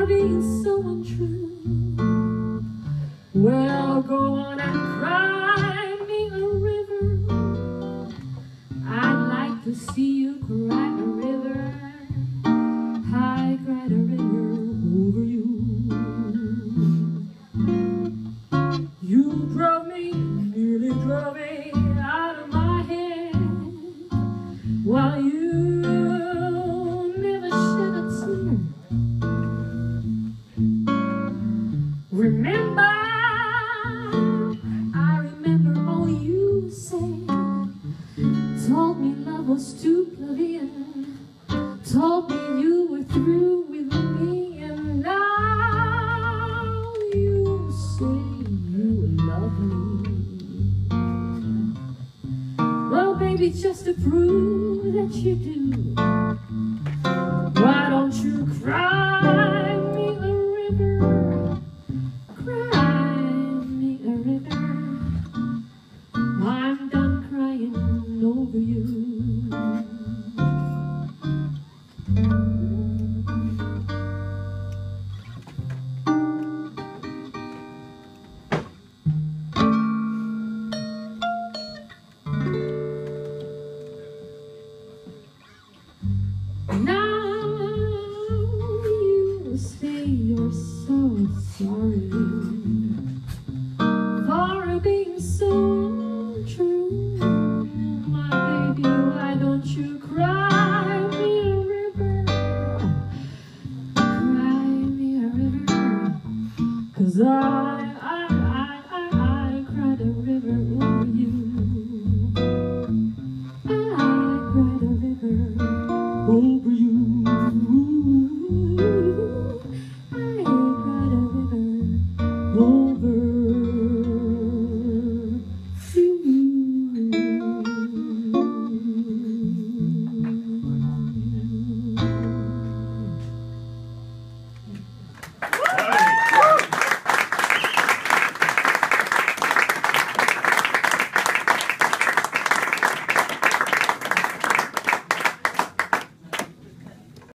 for being so untrue. Well, go on and cry me a river. I'd like to see you cry a river. I cried a river over you. You drove me, nearly drove me out of my head, while you never shed a tear. Remember, I remember all you said. Told me love was too plebeian. Told me you were through with me. And now you say you love me. Well, baby, just to prove that you do, why don't you cry me a river? Cry me a river. I'm done crying over you. Now you say you're so sorry for being so untrue. My baby, why don't you cry me a river? Cry me a river, 'cause I